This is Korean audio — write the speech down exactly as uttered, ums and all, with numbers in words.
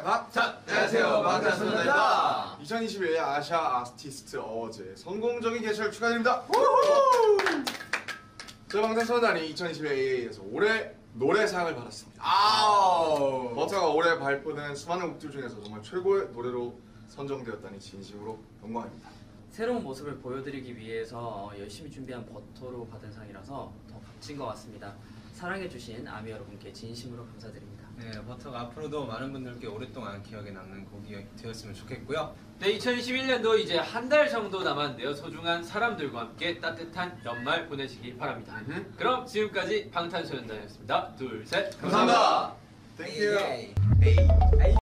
박. 자, 안녕하세요. 방탄소년단입니다. 이천이십일 아시아 아티스트 어워즈 성공적인 개최를 축하드립니다. 저희 방탄소년단이 이천이십일 에이에이에서 올해 노래상을 받았습니다. 아우. 버터가 올해 발표된 수많은 곡들 중에서 정말 최고의 노래로 선정되었다니 진심으로 영광입니다. 새로운 모습을 보여드리기 위해서 열심히 준비한 버터로 받은 상이라서 더 값진 것 같습니다. 사랑해주신 아미 여러분께 진심으로 감사드립니다. 네, 버터가 앞으로도 많은 분들께 오랫동안 기억에 남는 곡이 되었으면 좋겠고요. 네, 이천이십일 년도 이제 한 달 정도 남았는데요. 소중한 사람들과 함께 따뜻한 연말 보내시기 바랍니다. 그럼 지금까지 방탄소년단이었습니다. 둘, 셋. 감사합니다. 땡큐. 에이, 에이, 에이.